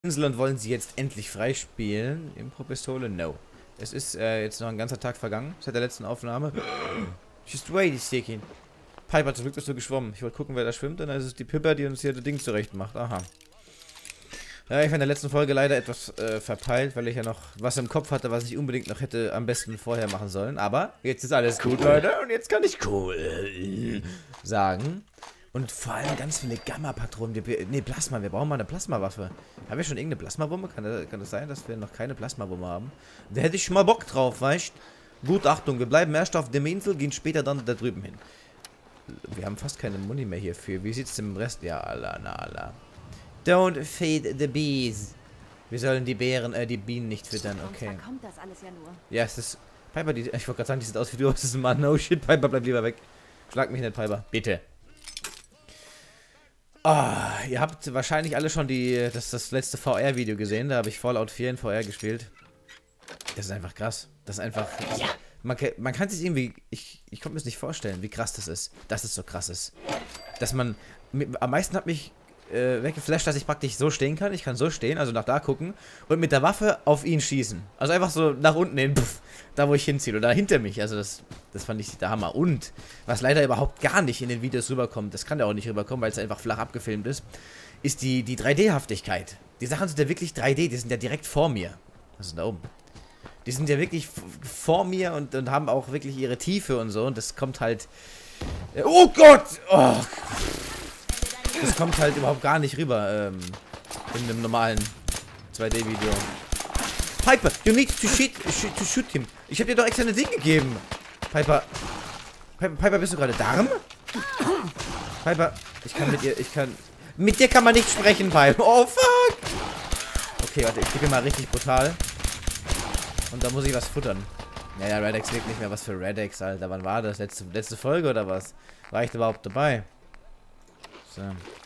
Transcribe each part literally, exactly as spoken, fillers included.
Insel und wollen sie jetzt endlich freispielen. Impro-Pistole? No. Es ist äh, jetzt noch ein ganzer Tag vergangen, seit der letzten Aufnahme. Just wait a second. Piper, zum Glück bist du geschwommen. Ich wollte gucken, wer da schwimmt, und dann ist es die Pippa, die uns hier das Ding zurecht macht. Aha. Ja, ich war in der letzten Folge leider etwas äh, verpeilt, weil ich ja noch was im Kopf hatte, was ich unbedingt noch hätte am besten vorher machen sollen. Aber jetzt ist alles gut, Leute, und jetzt kann ich cool sagen. Und vor allem ganz viele Gamma-Patronen. Ne, Plasma. Wir brauchen mal eine Plasmawaffe. Haben wir schon irgendeine Plasmabombe? Kann das, kann das sein, dass wir noch keine Plasmabombe haben? Da hätte ich schon mal Bock drauf, weißt du? Gut, Achtung. Wir bleiben erst auf dem Insel, gehen später dann da drüben hin. Wir haben fast keine Muni mehr hierfür. Wie sieht's im Rest? Ja, Allah, na, Allah. Don't feed the bees. Wir sollen die Bären, äh, die Bienen nicht füttern. Okay. Kommt das alles ja nur. Ja, es ist... Piper, die... Ich wollte gerade sagen, die sieht aus wie du. Das ist ein Mann. No shit, Piper, bleib lieber weg. Schlag mich nicht, Piper. Bitte. Oh, ihr habt wahrscheinlich alle schon die, das, das letzte V R-Video gesehen. Da habe ich Fallout vier in V R gespielt. Das ist einfach krass. Das ist einfach... Ja. Man, man kann sich irgendwie... Ich, ich konnte mir das nicht vorstellen, wie krass das ist. Dass es so krass ist. Dass man... Am meisten hat mich äh, weggeflasht, dass ich praktisch so stehen kann. Ich kann so stehen, also nach da gucken. Und mit der Waffe auf ihn schießen. Also einfach so nach unten hin. Pff, da, wo ich hinziehe. Oder hinter mich. Also das, das fand ich der Hammer. Und, was leider überhaupt gar nicht in den Videos rüberkommt, das kann ja auch nicht rüberkommen, weil es einfach flach abgefilmt ist, ist die, die drei D-Haftigkeit. Die Sachen sind ja wirklich drei D. Die sind ja direkt vor mir. Was ist denn da oben? Die sind ja wirklich vor mir und, und haben auch wirklich ihre Tiefe und so. Und das kommt halt... Oh Gott! Oh. Das kommt halt überhaupt gar nicht rüber ähm, in einem normalen zwei D-Video. Piper, you need to shoot, shoot, to shoot him. Ich hab dir doch extra ein Ding gegeben. Piper. Piper, Piper, bist du gerade Darm? Piper, ich kann mit ihr, ich kann... Mit dir kann man nicht sprechen, Piper. Oh, fuck! Okay, warte, ich gebe mal richtig brutal. Und da muss ich was futtern. Naja, Redex lebt nicht mehr. Was für Redex, Alter. Wann war das? Letzte, letzte Folge oder was? War ich überhaupt dabei? So.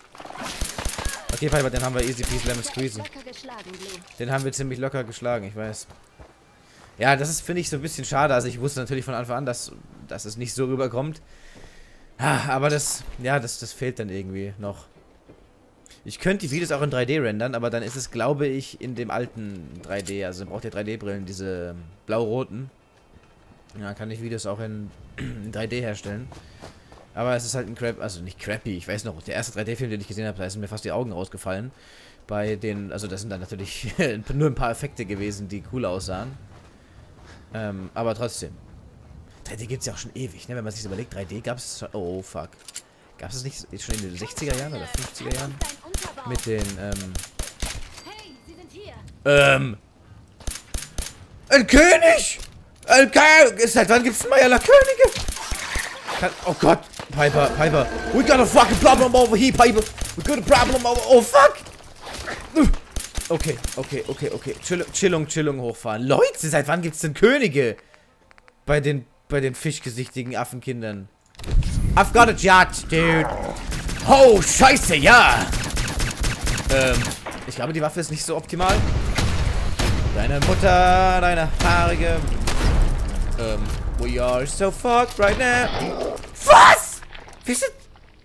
Okay, Piper, den haben wir easy peasy lemon squeezy. Den haben wir ziemlich locker geschlagen, ich weiß. Ja, das ist, finde ich, so ein bisschen schade. Also ich wusste natürlich von Anfang an, dass, dass es nicht so rüberkommt. Aber das, ja, das, das fehlt dann irgendwie noch. Ich könnte die Videos auch in drei D rendern, aber dann ist es, glaube ich, in dem alten drei D. Also braucht ihr drei D-Brillen, diese blau-roten. Ja, kann ich Videos auch in, in drei D herstellen. Aber es ist halt ein Crap, also nicht crappy, ich weiß noch, der erste drei D-Film, den ich gesehen habe, da sind mir fast die Augen rausgefallen. Bei den, also das sind dann natürlich nur ein paar Effekte gewesen, die cool aussahen. Ähm, aber trotzdem. drei D gibt es ja auch schon ewig, ne? Wenn man sich das überlegt, drei D gab es schon, oh fuck. Gab es das nicht jetzt schon in den sechziger Jahren oder fünfziger Jahren? Mit den, ähm... Ähm... Ein König! Ein König! Seit wann gibt's Meierler Könige? Kann, oh Gott! Piper, Piper! We got a fucking problem over here, Piper! We got a problem over... Oh fuck! Okay, okay, okay, okay. Chill, Chillung, Chillung hochfahren. Leute, seit wann gibt's denn Könige? Bei den, bei den fischgesichtigen Affenkindern. I've got a yacht, dude. Oh, scheiße, ja. Ähm, ich glaube, die Waffe ist nicht so optimal. Deine Mutter, deine haarige. Ähm, we are so fucked right now. Was? Wir sind...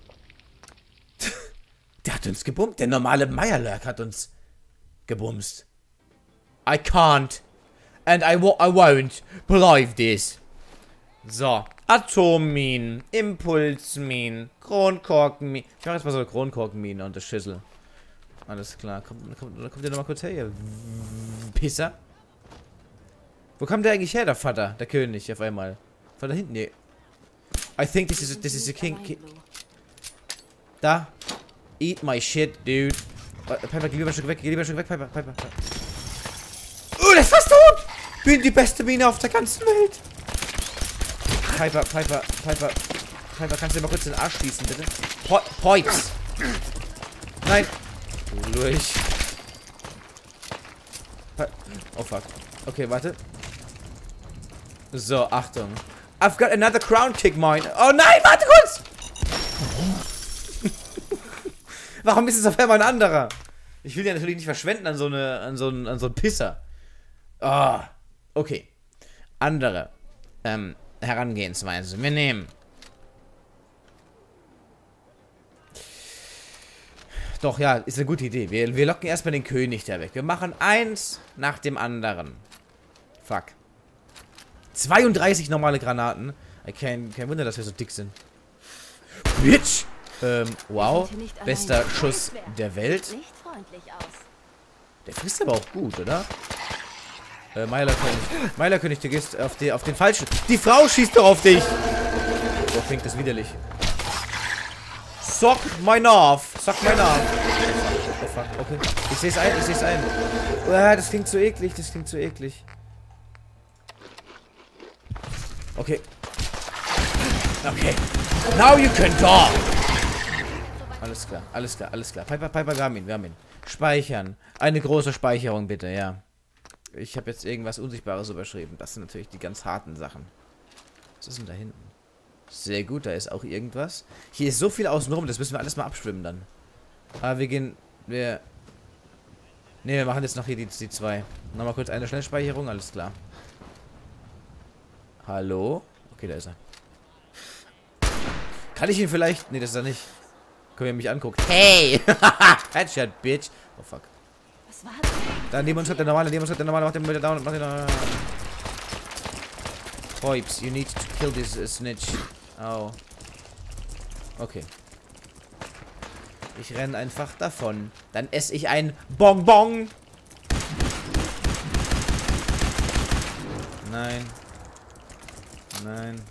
Der hat uns gebumst. Der normale Meierlurk hat uns gebumst. I can't. And I, wo I won't believe this. So. Atomminen, Impulsminen, Kronkorkenminen. Ich mache jetzt mal so Kronkorkenminen und das Schüssel. Alles klar. Kommt, kommt, kommt der nochmal kurz her hier. Pisser. Wo kommt der eigentlich her, der Vater? Der König auf einmal. Von da hinten. Nee. I think this is a, this is a king, king. Da. Eat my shit, dude. Piper, geh lieber ein Stück weg. Geh lieber ein Stück weg, Piper. Piper. Oh, der ist fast tot. Bin die beste Mine auf der ganzen Welt. Piper, Piper, Piper, Piper, kannst du dir mal kurz den Arsch schließen, bitte? Po Poips! Nein! Durch. Oh fuck. Okay, warte. So, Achtung. I've got another crown kick mine. Oh nein, warte kurz! Warum ist es auf einmal ein anderer? Ich will ja natürlich nicht verschwenden an so eine, an so einen, an so einen Pisser. Ah, oh, okay. Andere. Ähm. Herangehensweise. Wir nehmen doch, ja, ist eine gute Idee. Wir, wir locken erstmal den König da weg. Wir machen eins nach dem anderen. Fuck. zweiunddreißig normale Granaten. Kein, kein Wunder, dass wir so dick sind. Bitch! Ähm, wow. Bester Schuss der Welt. Der frisst aber auch gut, oder? Äh, Meilerkönig. Meilerkönig, du gehst auf, die, auf den falschen. Die Frau schießt doch auf dich! So klingt das widerlich. Sock mein auf! Sock mein auf! Oh fuck, okay. Ich seh's ein, ich seh's ein. Uh, das klingt so eklig, das klingt so eklig. Okay. Okay. Now you can talk! Alles klar, alles klar, alles klar. Piper, Piper, wir haben ihn, wir haben ihn. Speichern. Eine große Speicherung, bitte, ja. Ich habe jetzt irgendwas Unsichtbares überschrieben. Das sind natürlich die ganz harten Sachen. Was ist denn da hinten? Sehr gut, da ist auch irgendwas. Hier ist so viel außenrum, das müssen wir alles mal abschwimmen dann. Aber wir gehen, wir... Ne, wir machen jetzt noch hier die, die zwei. Nochmal kurz eine Schnellspeicherung, alles klar. Hallo? Okay, da ist er. Kann ich ihn vielleicht... Ne, das ist er nicht. Können wir mich angucken. Hey! Headshot, Bitch. Oh, fuck. Was war das? Da neben uns hat der normale, neben uns hat der normale. Mach den wieder down, mach den down. Poips, you need to kill this uh, snitch. Oh. Okay. Ich renne einfach davon. Dann esse ich ein Bonbon. Nein. Nein.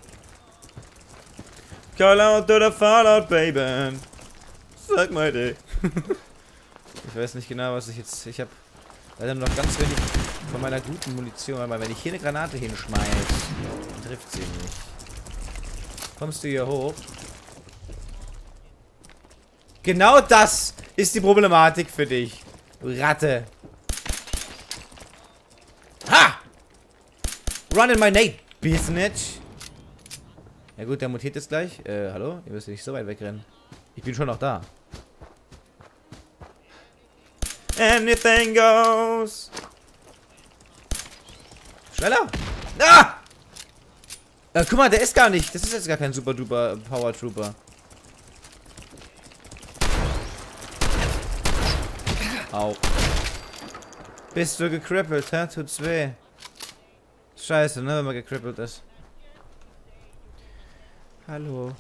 Call out to the Fallout, baby. Sag mal, ey. Ich weiß nicht genau, was ich jetzt... Ich habe leider noch ganz wenig von meiner guten Munition. Aber wenn ich hier eine Granate hinschmeiß, trifft sie nicht. Kommst du hier hoch? Genau das ist die Problematik für dich, du Ratte. Ha! Run in my name, Business. Ja gut, der mutiert jetzt gleich. Äh, hallo? Ihr müsst nicht so weit wegrennen. Ich bin schon noch da. Anything goes. Schneller! Ah! Äh, guck mal, der ist gar nicht. Das ist jetzt gar kein super duper Power Trooper. Au. Bist du gecrippelt, hä? Tut's weh. Scheiße, ne, wenn man gecrippelt ist. Hallo.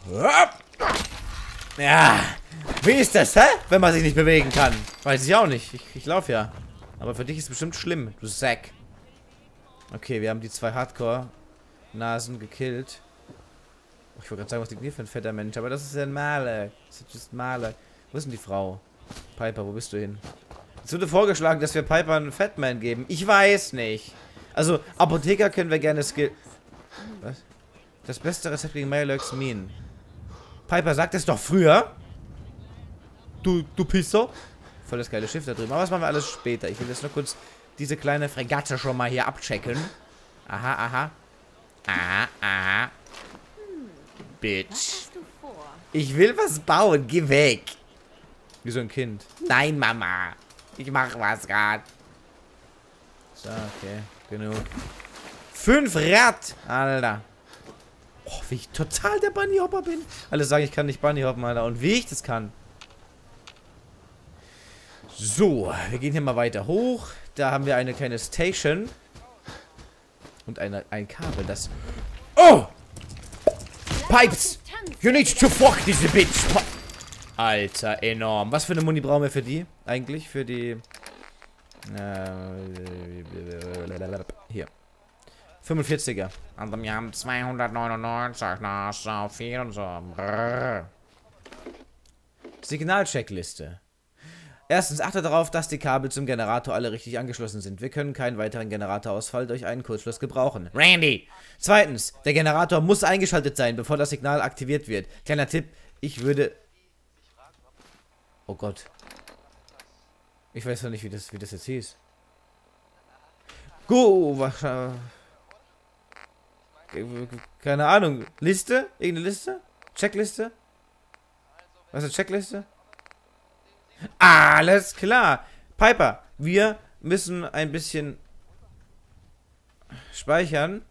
Ja. Wie ist das, hä? Wenn man sich nicht bewegen kann. Weiß ich auch nicht. Ich, ich laufe ja. Aber für dich ist es bestimmt schlimm, du Sack. Okay, wir haben die zwei Hardcore-Nasen gekillt. Oh, ich wollte gerade sagen, was liegt hier für ein fetter Mensch. Aber das ist ja ein Maler. Das ist just Maler. Wo ist denn die Frau? Piper, wo bist du hin? Es wurde vorgeschlagen, dass wir Piper einen Fatman geben. Ich weiß nicht. Also, Apotheker können wir gerne skill... Was? Das beste Rezept gegen Mirelurks Minen. Piper, sagt es doch früher. Du, du Pisser. Voll das geile Schiff da drüben. Aber das machen wir alles später. Ich will jetzt nur kurz diese kleine Fregatte schon mal hier abchecken. Aha, aha. Aha, aha. Bitch. Ich will was bauen. Geh weg. Wie so ein Kind. Nein, Mama. Ich mach was grad. So, okay. Genug. Fünf Rad. Alter. Oh, wie ich total der Bunnyhopper bin. Alle sagen, ich kann nicht Bunnyhoppen, Alter. Und wie ich das kann. So, wir gehen hier mal weiter hoch. Da haben wir eine kleine Station. Und eine, ein Kabel, das... Oh! Pipes! You need to fuck diese Bitch! Alter, enorm. Was für eine Muni brauchen wir für die? Eigentlich für die... Äh, hier. fünfundvierziger. Und wir haben zweihundertneunundneunzig. Na, so viel und so. Signalcheckliste. Erstens, achte darauf, dass die Kabel zum Generator alle richtig angeschlossen sind. Wir können keinen weiteren Generatorausfall durch einen Kurzschluss gebrauchen. Randy! Zweitens, der Generator muss eingeschaltet sein, bevor das Signal aktiviert wird. Kleiner Tipp, ich würde... Oh Gott. Ich weiß noch nicht, wie das, wie das jetzt hieß. Go! Wahrscheinlich... Keine Ahnung. Liste? Irgendeine Liste? Checkliste? Was ist eine Checkliste? Alles klar. Piper, wir müssen ein bisschen speichern.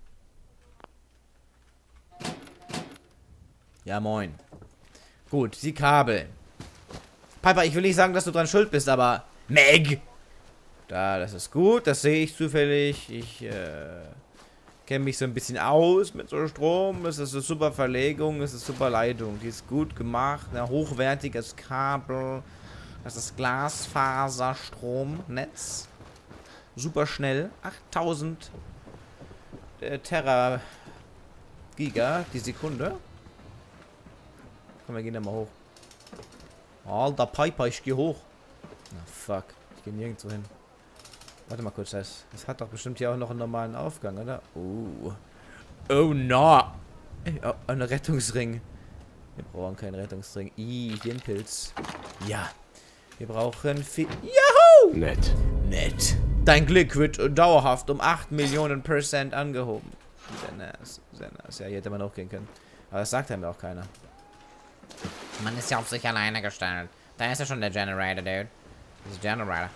Ja, moin. Gut, die Kabel. Piper, ich will nicht sagen, dass du dran schuld bist, aber... Meg! Da, das ist gut. Das sehe ich zufällig. Ich, äh... kenne mich so ein bisschen aus mit so Strom. Es ist eine super Verlegung. Es ist super Leitung. Die ist gut gemacht. Ein hochwertiges Kabel. Das ist Glasfaserstromnetz. Super schnell. achttausend äh, Terra Giga die Sekunde. Komm, wir gehen da mal hoch. Alter Piper, ich gehe hoch. Na fuck. Ich gehe nirgendwo hin. Warte mal kurz, das, das hat doch bestimmt hier auch noch einen normalen Aufgang, oder? Oh. Oh no. Oh, ein Rettungsring. Wir brauchen keinen Rettungsring. Ih, hier ein Pilz. Ja. Wir brauchen viel... Juhu! Nett. Nett. Dein Glück wird dauerhaft um acht Millionen Prozent angehoben. Sehr nice. Sehr nice. Ja, hier hätte man auch gehen können. Aber das sagt einem ja auch keiner. Man ist ja auf sich alleine gestellt. Da ist ja schon der Generator, dude. Das ist Generator.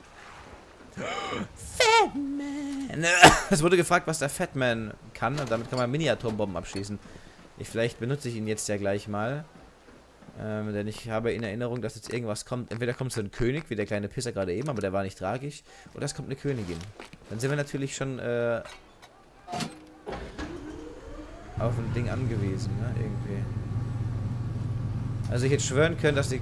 Fatman. Es wurde gefragt, was der Fatman kann. Und damit kann man Mini-Atombomben abschießen. Ich, vielleicht benutze ich ihn jetzt ja gleich mal. Ähm, denn ich habe in Erinnerung, dass jetzt irgendwas kommt. Entweder kommt so ein König, wie der kleine Pisser gerade eben, aber der war nicht tragisch. Oder es kommt eine Königin. Dann sind wir natürlich schon äh, auf ein Ding angewiesen, ne? Irgendwie. Also ich hätte schwören können, dass die...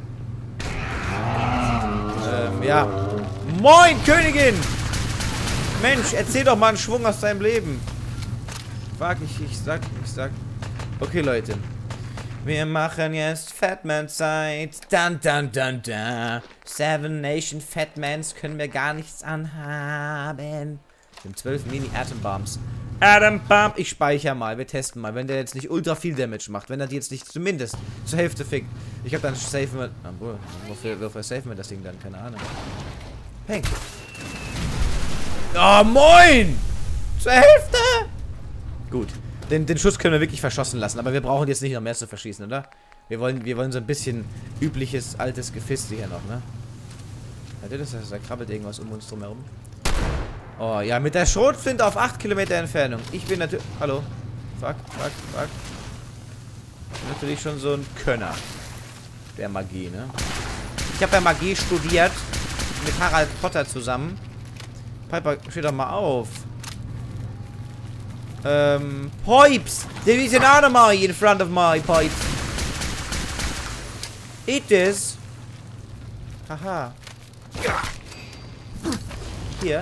Ähm, ja. Moin, Königin! Mensch, erzähl doch mal einen Schwung aus deinem Leben. Fuck, ich, ich sag, ich sag... Okay, Leute. Wir machen jetzt Fatman-Zeit. Dun, dun, dun, dun. Seven Nation Fatmans können wir gar nichts anhaben. Wir haben zwölf Mini-Atom-Bombs. Atom Bomb. Ich speichere mal. Wir testen mal. Wenn der jetzt nicht ultra viel Damage macht. Wenn er die jetzt nicht zumindest zur Hälfte fickt. Ich hab dann safe mit... Obwohl, wofür, wofür safen wir das Ding dann? Keine Ahnung. Peng. Oh, moin! Zur Hälfte! Gut. Den, den Schuss können wir wirklich verschossen lassen. Aber wir brauchen jetzt nicht noch mehr zu verschießen, oder? Wir wollen, wir wollen so ein bisschen übliches, altes Gefiste hier noch, ne? Hört ihr das? Da krabbelt irgendwas um uns drum herum. Oh, ja, mit der Schrotflinte auf acht Kilometer Entfernung. Ich bin natürlich... Hallo? Fuck, fuck, fuck. Ich bin natürlich schon so ein Könner. Der Magie, ne? Ich habe ja Magie studiert. Mit Harald Potter zusammen. Piper, steh doch mal auf. Ähm, Pipes! There is an enemy in front of my pipes. Eat this. Haha. Hier.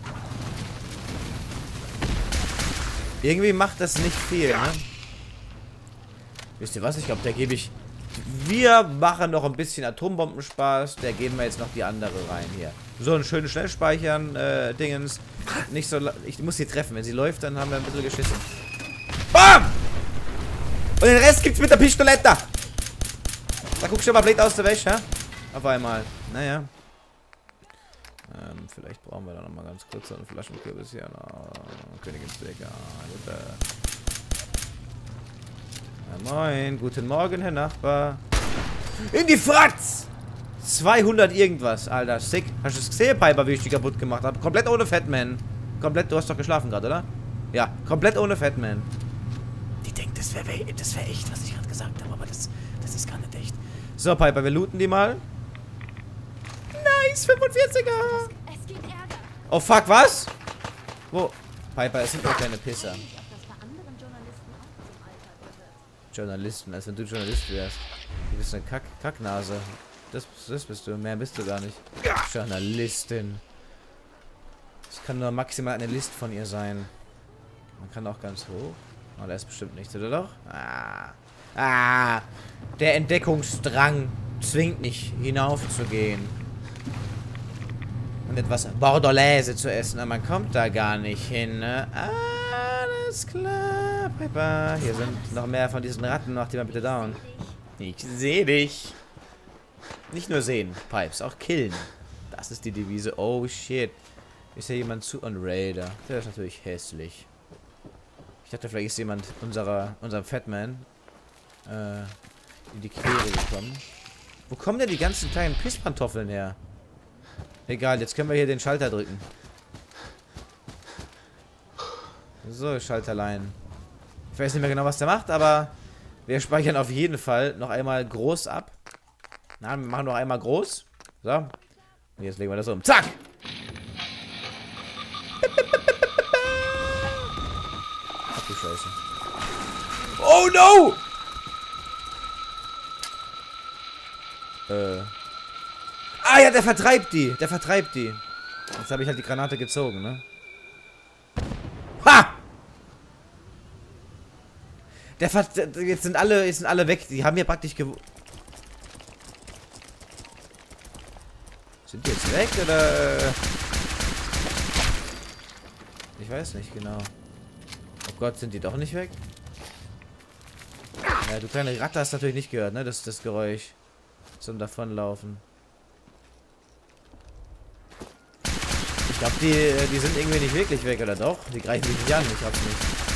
Irgendwie macht das nicht viel, ne? Wisst ihr was? Ich glaube, da gebe ich... Wir machen noch ein bisschen Atombombenspaß. Da geben wir jetzt noch die andere rein hier. So ein schönes Schnellspeichern, äh, Dingens. Nicht so... Ich muss sie treffen. Wenn sie läuft, dann haben wir ein bisschen geschissen. Bam! Und den Rest gibt's mit der Pistoletta. Da guckst du mal blöd aus der Wäsche, hä? Auf einmal. Naja. Ähm, vielleicht brauchen wir da noch mal ganz kurz so eine Flaschenkürbis hier. No, Königinsweg, ja. Bitte. Ja, moin. Guten Morgen, Herr Nachbar. In die Fratz! zweihundert irgendwas, Alter. Sick. Hast du das gesehen, Piper, wie ich die kaputt gemacht habe? Komplett ohne Fatman. Komplett, du hast doch geschlafen gerade, oder? Ja, komplett ohne Fatman. Die denkt, das wäre das wär echt, was ich gerade gesagt habe, aber das, das ist gar nicht echt. So, Piper, wir looten die mal. Nice, fünfundvierziger. Es gibt Ärger. Oh, fuck, was? Wo? Piper, es sind doch keine Pisser. Das bei anderen Journalisten auch zum Alltag gehört. Journalisten, als wenn du Journalist wärst. Du bist eine Kack Kacknase. Das, das bist du, mehr bist du gar nicht. Journalistin. Das kann nur maximal eine List von ihr sein. Man kann auch ganz hoch. Oh, da ist bestimmt nichts, oder doch? Ah. Ah. Der Entdeckungsdrang zwingt mich, hinaufzugehen. Und etwas Bordelaise zu essen. Aber man kommt da gar nicht hin, ne? Alles klar, Piper. Hier sind noch mehr von diesen Ratten. Mach die mal bitte down. Ich sehe dich. Nicht nur sehen, Pipes, auch killen. Das ist die Devise. Oh, shit. Ist ja jemand zu... Und Raider. Der ist natürlich hässlich. Ich dachte, vielleicht ist jemand unserer, unserem Fatman äh, in die Quere gekommen. Wo kommen denn die ganzen kleinen Pisspantoffeln her? Egal, jetzt können wir hier den Schalter drücken. So, Schalterlein. Ich weiß nicht mehr genau, was der macht, aber wir speichern auf jeden Fall noch einmal groß ab. Na, wir machen noch einmal groß. So. Und jetzt legen wir das um. Zack! Ach du Scheiße. Oh no! Äh. Ah ja, der vertreibt die. Der vertreibt die. Jetzt habe ich halt die Granate gezogen, ne? Ha! Der Ver jetzt sind alle, jetzt sind alle weg. Die haben hier praktisch gew... Sind die jetzt weg oder? Ich weiß nicht genau. Oh Gott, sind die doch nicht weg? Ja, du kleine Ratte hast natürlich nicht gehört, ne? Das, das Geräusch zum Davonlaufen. Ich glaube, die, die sind irgendwie nicht wirklich weg, oder doch? Die greifen mich nicht an, ich hab's nicht.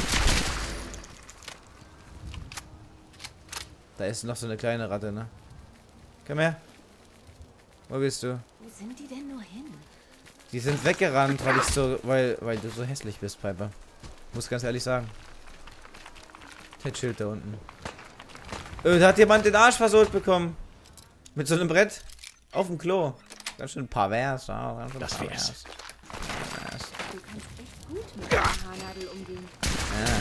Da ist noch so eine kleine Ratte, ne? Komm her. Wo bist du? Wo sind die denn nur hin? Die sind weggerannt, weil ich so, weil, weil du so hässlich bist, Piper. Muss ganz ehrlich sagen. Das Schild da unten. Äh, da hat jemand den Arsch versohlt bekommen. Mit so einem Brett. Auf dem Klo. Ganz schön pervers. Ja, ganz schön Das pervers. wär's. Pervers. Du kannst echt gut mit der Haarnadel umgehen. Ja.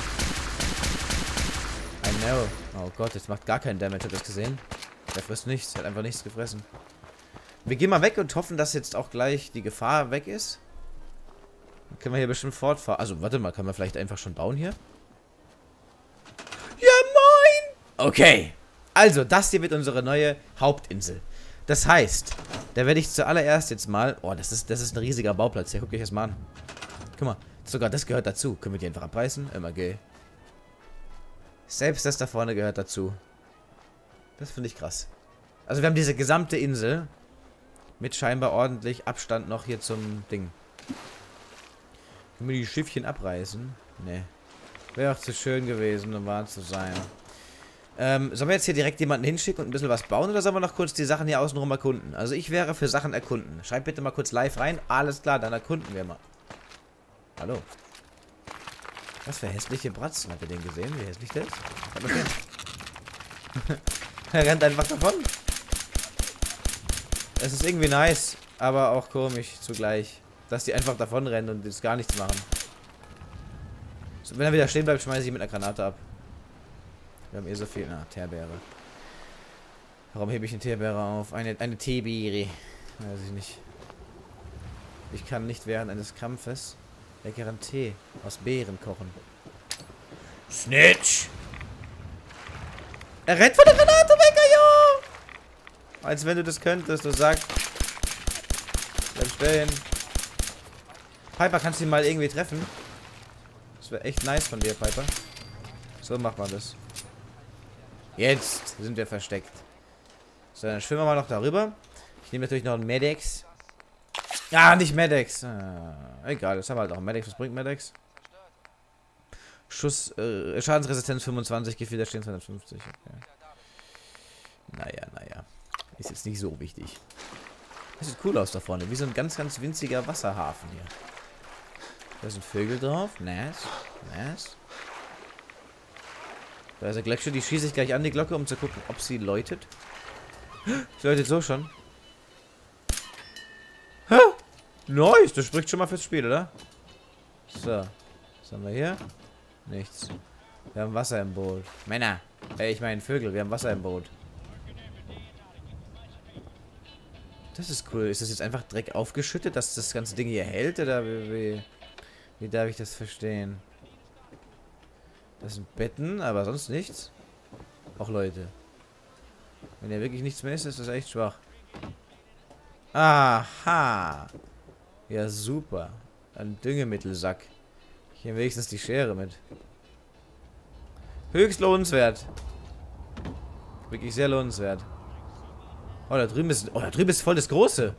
I know. Oh Gott, jetzt macht gar keinen Damage. Habt ihr das gesehen? Der frisst nichts. Hat einfach nichts gefressen. Wir gehen mal weg und hoffen, dass jetzt auch gleich die Gefahr weg ist. Dann können wir hier bestimmt fortfahren. Also, warte mal, kann man vielleicht einfach schon bauen hier? Ja, moin! Okay. Also, das hier wird unsere neue Hauptinsel. Das heißt, da werde ich zuallererst jetzt mal... Oh, das ist, das ist ein riesiger Bauplatz hier. Guckt euch das mal an. Guck mal, sogar das gehört dazu. Können wir die einfach abreißen? Immer gay. Selbst das da vorne gehört dazu. Das finde ich krass. Also wir haben diese gesamte Insel mit scheinbar ordentlich Abstand noch hier zum Ding. Können wir die Schiffchen abreißen? Nee. Wäre auch zu schön gewesen, um wahr zu sein. Ähm, sollen wir jetzt hier direkt jemanden hinschicken und ein bisschen was bauen oder sollen wir noch kurz die Sachen hier außenrum erkunden? Also ich wäre für Sachen erkunden. Schreibt bitte mal kurz live rein. Alles klar, dann erkunden wir mal. Hallo. Was für hässliche Bratzen. Habt ihr den gesehen? Wie hässlich der ist? Er rennt einfach davon. Es ist irgendwie nice, aber auch komisch zugleich. Dass die einfach davon rennen und jetzt gar nichts machen. So, wenn er wieder stehen bleibt, schmeiße ich ihn mit einer Granate ab. Wir haben eh so viel. Na, Teerbeere. Warum hebe ich eine Teerbeere auf? Eine, eine Teebeere. Weiß ich nicht. Ich kann nicht während eines Kampfes leckeren Tee aus Beeren kochen. Snitch! Er rennt von der Granate weg, ja! Als wenn du das könntest, du sagst. Bleib stehen. Piper, kannst du ihn mal irgendwie treffen? Das wäre echt nice von dir, Piper. So macht man das. Jetzt sind wir versteckt. So, dann schwimmen wir mal noch darüber. Ich nehme natürlich noch einen Medex. Ah, nicht Medex. Ah, egal, das haben wir halt auch einen Medex. Was bringt Medex? Schuss, äh, Schadensresistenz fünfundzwanzig, Gefiederstehen zweihundertfünfzig. Okay. Naja, naja. Ist jetzt nicht so wichtig. Das sieht cool aus da vorne. Wie so ein ganz, ganz winziger Wasserhafen hier. Da sind Vögel drauf. Nice. Nice. Da ist eine Glocke. Die schieße ich gleich an, die Glocke, um zu gucken, ob sie läutet. Sie läutet so schon. Hä? Nice. Das spricht schon mal fürs Spiel, oder? So. Was haben wir hier? Nichts. Wir haben Wasser im Boot. Männer. Ey, ich meine Vögel. Wir haben Wasser im Boot. Das ist cool. Ist das jetzt einfach Dreck aufgeschüttet, dass das ganze Ding hier hält? Oder wie, wie, wie darf ich das verstehen? Das sind Betten, aber sonst nichts. Auch Leute. Wenn ja wirklich nichts mehr ist, ist das echt schwach. Aha. Ja, super. Ein Düngemittelsack. Ich nehme wenigstens die Schere mit. Höchst lohnenswert. Wirklich sehr lohnenswert. Oh, da drüben ist... Oh, da drüben ist voll das Große.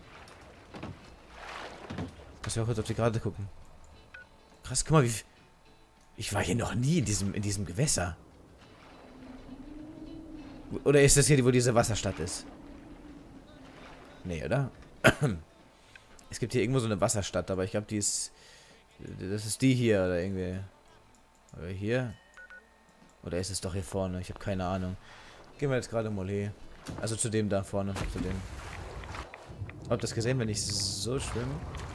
Muss ich auch kurz auf die Karte gucken. Krass, guck mal, wie... Ich war hier noch nie in diesem, in diesem Gewässer. Oder ist das hier, wo diese Wasserstadt ist? Nee, oder? Es gibt hier irgendwo so eine Wasserstadt, aber ich glaube, die ist... Das ist die hier, oder irgendwie... Oder hier? Oder ist es doch hier vorne? Ich habe keine Ahnung. Gehen wir jetzt gerade mal hier. Also zu dem da vorne. Zu dem. Habt ihr das gesehen, wenn ich so schwimme?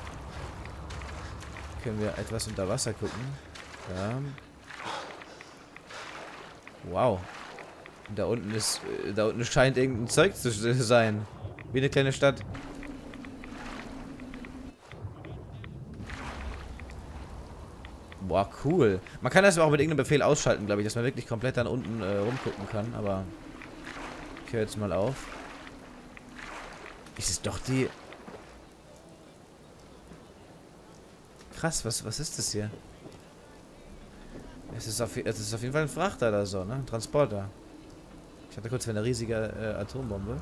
Können wir etwas unter Wasser gucken. Ja. Wow. Da unten ist. Da unten scheint irgendein Zeug zu sein. Wie eine kleine Stadt. Boah, cool. Man kann das auch mit irgendeinem Befehl ausschalten, glaube ich, dass man wirklich komplett dann unten äh, rumgucken kann, aber ich höre jetzt mal auf. Ist es doch die... Krass, was, was ist das hier? Es ist, auf, es ist auf jeden Fall ein Frachter oder so, ne? Ein Transporter. Ich hatte kurz eine riesige äh, Atombombe.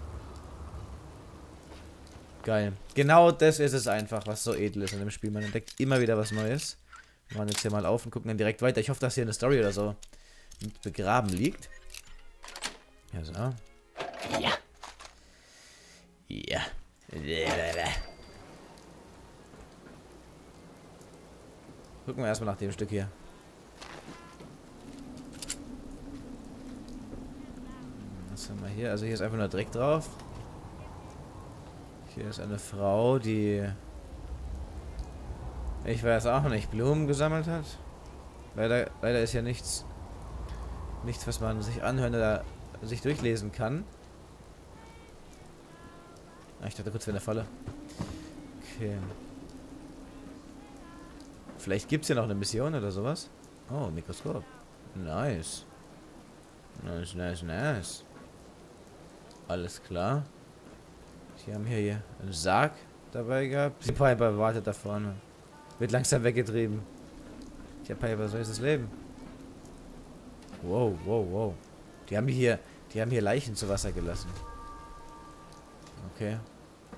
Geil. Genau das ist es einfach, was so edel ist in dem Spiel. Man entdeckt immer wieder was Neues. Wir machen jetzt hier mal auf und gucken dann direkt weiter. Ich hoffe, dass hier eine Story oder so begraben liegt. Ja, so. Ja. Ja. Gucken wir erstmal nach dem Stück hier. Was haben wir hier? Also hier ist einfach nur Dreck drauf. Hier ist eine Frau, die... Ich weiß auch nicht, Blumen gesammelt hat. Leider, leider ist ja nichts, nichts, was man sich anhören oder sich durchlesen kann. Ah, ich dachte kurz, wir in der Falle. Okay. Vielleicht gibt es hier noch eine Mission oder sowas. Oh, Mikroskop. Nice. Nice, nice, nice. Alles klar. Die haben hier, hier einen Sarg dabei gehabt. Die Piper wartet da vorne. Wird langsam weggetrieben. Tja, Piper, so ist das Leben. Wow, wow, wow. Die haben hier, die haben hier Leichen zu Wasser gelassen. Okay.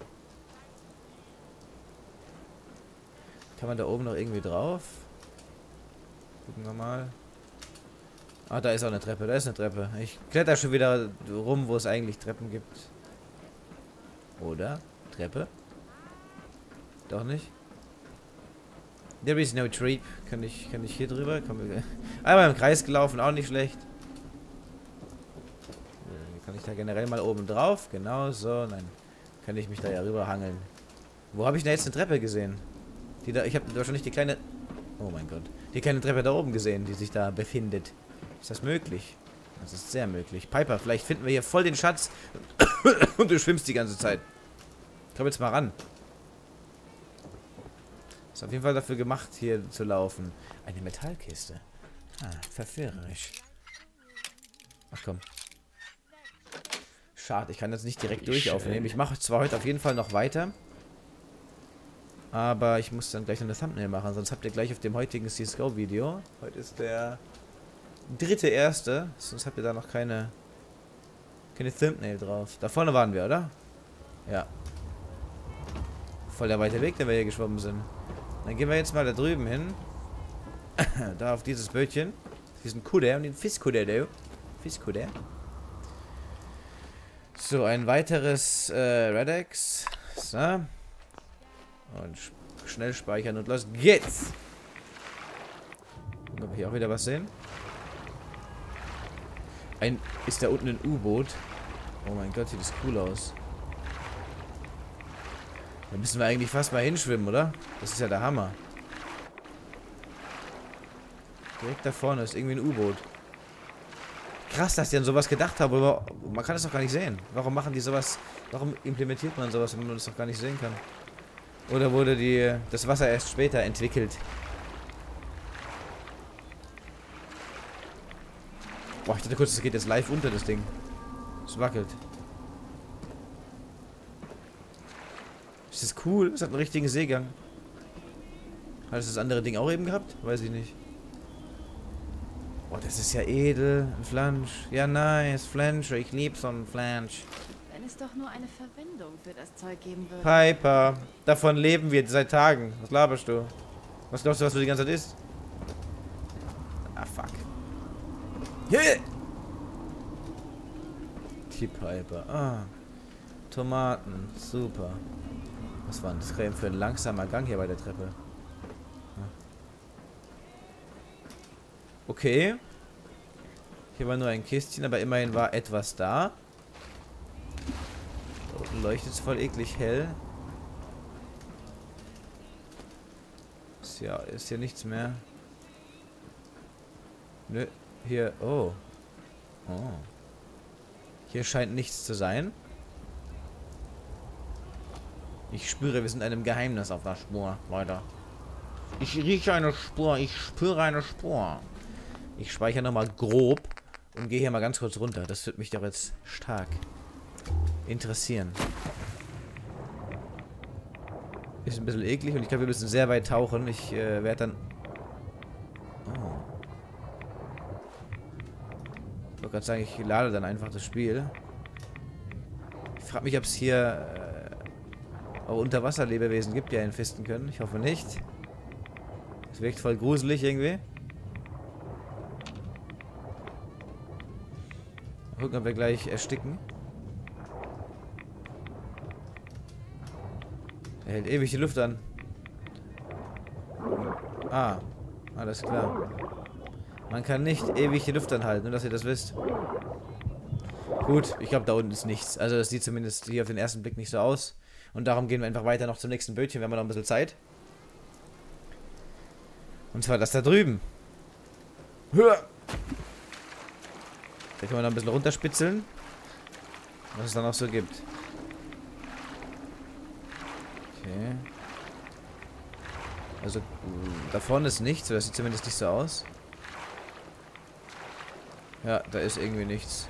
Kann man da oben noch irgendwie drauf? Gucken wir mal. Ah, da ist auch eine Treppe. Da ist eine Treppe. Ich kletter schon wieder rum, wo es eigentlich Treppen gibt. Oder? Treppe? Doch nicht? There is no trip. Kann ich, kann ich hier drüber? Komm, einmal im Kreis gelaufen, auch nicht schlecht. Kann ich da generell mal oben drauf? Genau so. Nein. Kann ich mich da ja rüber hangeln. Wo habe ich denn jetzt eine Treppe gesehen? Die da, ich habe wahrscheinlich die kleine... Oh mein Gott. Die kleine Treppe da oben gesehen, die sich da befindet. Ist das möglich? Das ist sehr möglich. Piper, vielleicht finden wir hier voll den Schatz. Und du schwimmst die ganze Zeit. Komm jetzt mal ran. Ist auf jeden Fall dafür gemacht, hier zu laufen. Eine Metallkiste. Ah, verführerisch. Ach komm. Schade, ich kann das nicht direkt durch aufnehmen. Ich mache zwar heute auf jeden Fall noch weiter. Aber ich muss dann gleich noch eine Thumbnail machen. Sonst habt ihr gleich auf dem heutigen C S G O Video. Heute ist der dritte erste. Sonst habt ihr da noch keine keine Thumbnail drauf. Da vorne waren wir, oder? Ja. Voll der weite Weg, den wir hier geschwommen sind. Dann gehen wir jetzt mal da drüben hin. Da auf dieses Bötchen. Diesen Kuder und den Fischkuder, du. Fischkuder. So, ein weiteres äh, Redex. So. Und schnell speichern und los geht's. Gucken, ob wir hier auch wieder was sehen. Ein, ist da unten ein U-Boot? Oh mein Gott, sieht das cool aus. Da müssen wir eigentlich fast mal hinschwimmen, oder? Das ist ja der Hammer. Direkt da vorne ist irgendwie ein U-Boot. Krass, dass die an sowas gedacht haben, aber man kann es doch gar nicht sehen. Warum machen die sowas? Warum implementiert man sowas, wenn man das doch gar nicht sehen kann? Oder wurde die das Wasser erst später entwickelt? Boah, ich dachte kurz, es geht jetzt live unter, das Ding. Es wackelt. Ist das cool? Es hat einen richtigen Seegang. Hat es das andere Ding auch eben gehabt? Weiß ich nicht. Boah, das ist ja edel. Ein Flansch. Ja, nice. Flansch. Ich lieb so einen Flansch. Wenn es doch nur eine Verwendung für das Zeug geben würde. Piper. Davon leben wir seit Tagen. Was laberst du? Was glaubst du, was du die ganze Zeit isst? Ah, fuck. Yeah. Die Piper. Ah. Tomaten. Super. Was war denn das Creme für ein langsamer Gang hier bei der Treppe? Okay. Hier war nur ein Kistchen, aber immerhin war etwas da. unten leuchtet es voll eklig hell. Ist ja, ist hier nichts mehr. Nö, hier, oh. Oh. Hier scheint nichts zu sein. Ich spüre, wir sind einem Geheimnis auf der Spur, Leute. Ich rieche eine Spur, ich spüre eine Spur. Ich speichere nochmal grob und gehe hier mal ganz kurz runter. Das wird mich doch jetzt stark interessieren. Ist ein bisschen eklig und ich glaube, wir müssen sehr weit tauchen. Ich äh, werde dann... Oh. Ich wollte gerade sagen, ich lade dann einfach das Spiel. Ich frage mich, ob es hier äh, auch Unterwasserlebewesen gibt, die einen fisten können. Ich hoffe nicht. Das wirkt voll gruselig irgendwie. Mal gucken, ob wir gleich ersticken. Er hält ewig die Luft an. Ah, alles klar. Man kann nicht ewig die Luft anhalten, nur dass ihr das wisst. Gut, ich glaube, da unten ist nichts. Also das sieht zumindest hier auf den ersten Blick nicht so aus. Und darum gehen wir einfach weiter noch zum nächsten Bötchen. Wir haben noch ein bisschen Zeit. Und zwar das da drüben. Höher! Da können wir noch ein bisschen runterspitzeln. Was es da noch so gibt. Okay. Also, da vorne ist nichts. Das sieht zumindest nicht so aus. Ja, da ist irgendwie nichts.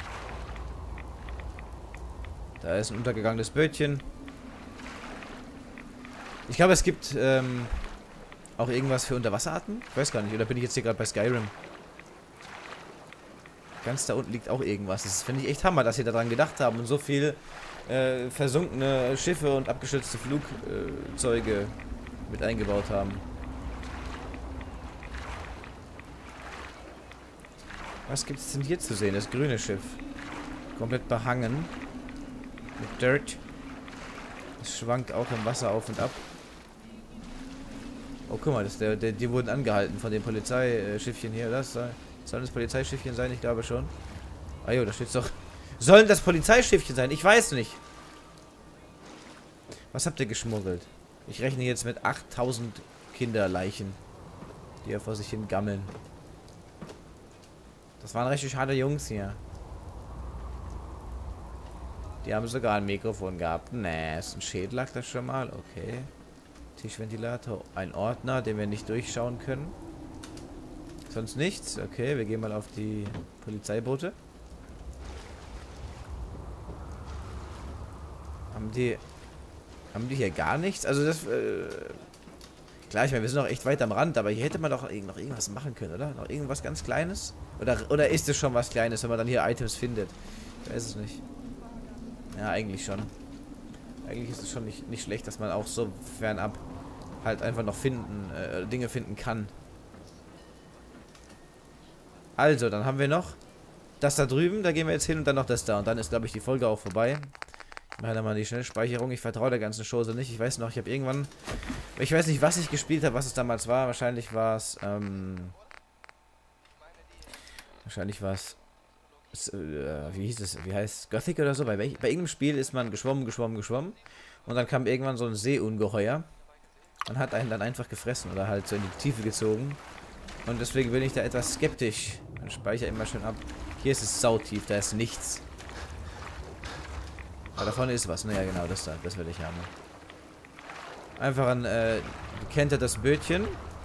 Da ist ein untergegangenes Bötchen. Ich glaube, es gibt ähm, auch irgendwas für Unterwasserarten. Ich weiß gar nicht. Oder bin ich jetzt hier gerade bei Skyrim? Ganz da unten liegt auch irgendwas. Das finde ich echt Hammer, dass sie daran gedacht haben und so viel äh, versunkene Schiffe und abgestürzte Flugzeuge äh, mit eingebaut haben. Was gibt es denn hier zu sehen? Das grüne Schiff. Komplett behangen. Mit Dirt. Es schwankt auch im Wasser auf und ab. Oh, guck mal, das der, der, die wurden angehalten von den Polizeischiffchen hier. Das soll, sollen das Polizeischiffchen sein? Ich glaube schon. Ah jo, da steht's doch. Sollen das Polizeischiffchen sein? Ich weiß nicht. Was habt ihr geschmuggelt? Ich rechne jetzt mit achttausend Kinderleichen, die ja vor sich hin gammeln. Das waren richtig harte Jungs hier. Die haben sogar ein Mikrofon gehabt. Nee, ist ein Schädel, lag das schon mal. Okay. Tischventilator. Ein Ordner, den wir nicht durchschauen können. Sonst nichts. Okay, wir gehen mal auf die Polizeiboote. Haben die... Haben die hier gar nichts? Also das... Äh, klar, ich meine, wir sind noch echt weit am Rand, aber hier hätte man doch noch irgendwas machen können, oder? Noch irgendwas ganz Kleines? Oder, oder ist es schon was Kleines, wenn man dann hier Items findet? Ich weiß es nicht. Ja, eigentlich schon. Eigentlich ist es schon nicht, nicht schlecht, dass man auch so fernab halt einfach noch finden, äh, Dinge finden kann. Also, dann haben wir noch das da drüben, da gehen wir jetzt hin und dann noch das da. Und dann ist, glaube ich, die Folge auch vorbei. Ich mache dann mal die Schnellspeicherung. Ich vertraue der ganzen Chose nicht. Ich weiß noch, ich habe irgendwann... Ich weiß nicht, was ich gespielt habe, was es damals war. Wahrscheinlich war es, ähm... Wahrscheinlich war es... Äh, wie hieß es? Wie heißt es? Gothic oder so? Bei, bei irgendeinem Spiel ist man geschwommen, geschwommen, geschwommen. Und dann kam irgendwann so ein Seeungeheuer. Und hat einen dann einfach gefressen oder halt so in die Tiefe gezogen. Und deswegen bin ich da etwas skeptisch. Dann speichere immer schön ab. Hier ist es sautief, da ist nichts. Aber da vorne ist was. Naja, genau, das da. Das will ich haben. Einfach ein äh, gekentertes Bötchen.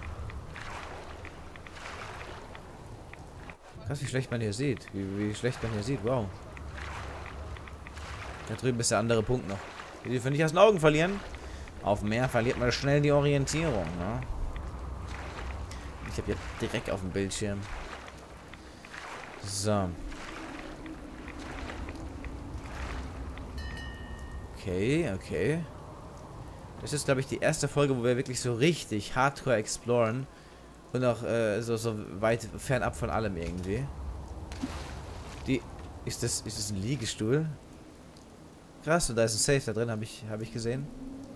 Krass, wie schlecht man hier sieht. Wie, wie schlecht man hier sieht. Wow. Da drüben ist der andere Punkt noch. Wir dürfen nicht aus den Augen verlieren. Auf dem Meer verliert man schnell die Orientierung. Ne? Ich habe hier direkt auf dem Bildschirm. So. Okay, okay. Das ist, glaube ich, die erste Folge, wo wir wirklich so richtig hardcore exploren. Und auch äh, so, so weit fernab von allem irgendwie. Die. Ist das. Ist das ein Liegestuhl? Krass, und da ist ein Safe da drin, habe ich, hab ich gesehen.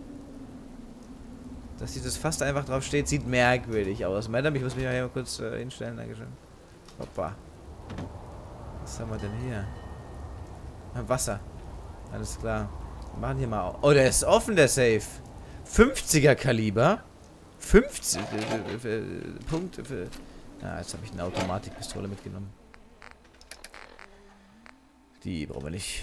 Dass dieses fast einfach drauf steht, sieht merkwürdig aus. Madame, ich muss mich mal hier mal kurz äh, hinstellen, dankeschön. Hoppa. Was haben wir denn hier? Ah, Wasser. Alles klar. Wir machen hier mal auf. Oh, der ist offen, der Safe. fünfziger Kaliber. fünfzig. Äh, äh, äh, Punkte für. Ja, jetzt habe ich eine Automatikpistole mitgenommen. Die brauchen wir nicht.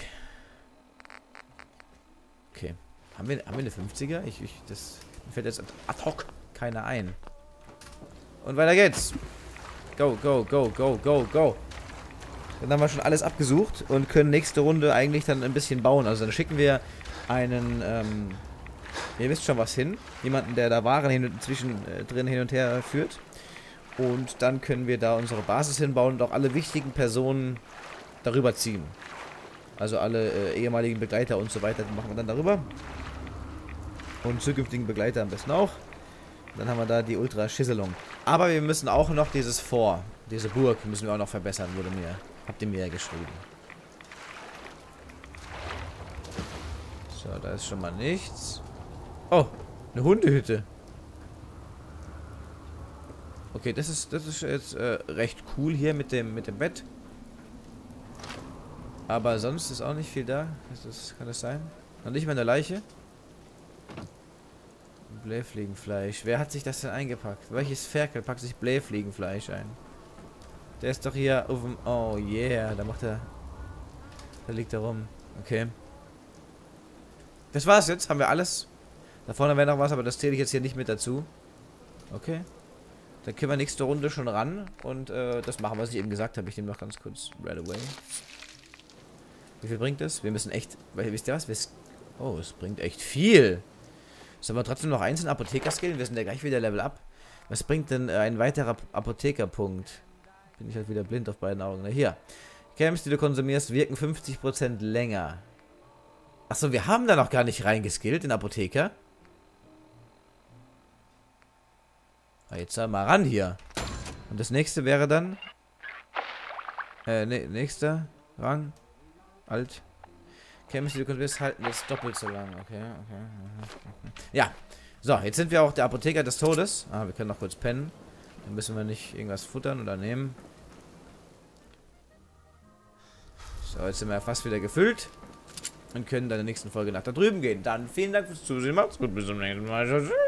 Okay. Haben wir, haben wir eine fünfziger? Ich, ich, das mir fällt jetzt ad hoc keiner ein. Und weiter geht's. Go, go, go, go, go, go. Dann haben wir schon alles abgesucht und können nächste Runde eigentlich dann ein bisschen bauen. Also dann schicken wir einen, ähm, ihr wisst schon was hin. Jemanden, der da Waren hin, zwischen äh, drin hin und her führt. Und dann können wir da unsere Basis hinbauen und auch alle wichtigen Personen darüber ziehen. Also alle äh, ehemaligen Begleiter und so weiter machen wir dann darüber. Und zukünftigen Begleiter am besten auch. Dann haben wir da die Ultra-Schisselung. Aber wir müssen auch noch dieses Fort, diese Burg müssen wir auch noch verbessern, wurde mir, habt ihr mir ja geschrieben. So, da ist schon mal nichts. Oh, eine Hundehütte. Okay, das ist, das ist jetzt äh, recht cool hier mit dem, mit dem Bett. Aber sonst ist auch nicht viel da. Ist das, kann das sein? Noch nicht mal eine Leiche? Blähfliegenfleisch. Wer hat sich das denn eingepackt? Welches Ferkel packt sich Blähfliegenfleisch ein? Der ist doch hier auf dem... Oh yeah, da macht er... Da liegt er rum. Okay. Das war's jetzt. Haben wir alles. Da vorne wäre noch was, aber das zähle ich jetzt hier nicht mit dazu. Okay. Dann können wir nächste Runde schon ran. Und äh, das machen, was ich eben gesagt habe. Ich nehme noch ganz kurz right away. Wie viel bringt das? Wir müssen echt... Weil, wisst ihr was? Wir, oh, es bringt echt viel. Sollen wir trotzdem noch eins in Apotheker skillen? Wir sind ja gleich wieder Level up. Was bringt denn äh, ein weiterer Apothekerpunkt? Bin ich halt wieder blind auf beiden Augen. Na, hier. Camps, die du konsumierst, wirken fünfzig Prozent länger. Achso, wir haben da noch gar nicht reingeskillt in Apotheker. Na, jetzt mal ran hier. Und das nächste wäre dann... Äh, ne, nächster Rang. Alt. Camps, die du konsumierst, halten jetzt doppelt so lang. Okay, okay. okay. Ja. So, jetzt sind wir auch der Apotheker des Todes. Ah, wir können noch kurz pennen. Dann müssen wir nicht irgendwas futtern oder nehmen. So, jetzt sind wir fast wieder gefüllt. Und können dann in der nächsten Folge nach da drüben gehen. Dann vielen Dank fürs Zusehen. Macht's gut. Bis zum nächsten Mal. Tschüss.